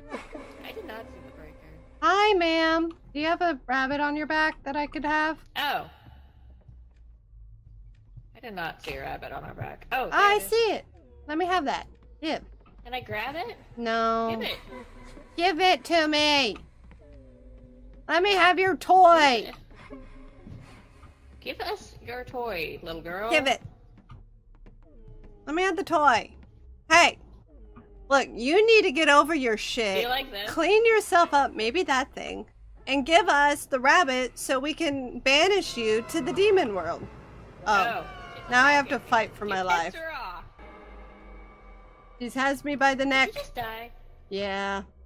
I did not see the breaker. Hi, ma'am. Do you have a rabbit on your back that I could have? Oh. I did not see a rabbit on our back. Oh, there I it is. see it. Let me have that. Give. Can I grab it? No. Give it. Give it to me. Let me have your toy. Give us your toy, little girl. Give it. Let me have the toy. Hey. Look, you need to get over your shit. Do you like this? Clean yourself up, maybe that thing. And give us the rabbit so we can banish you to the demon world. Oh. Now I have to fight for my life. Her off. She has me by the neck. Did you just die? Yeah.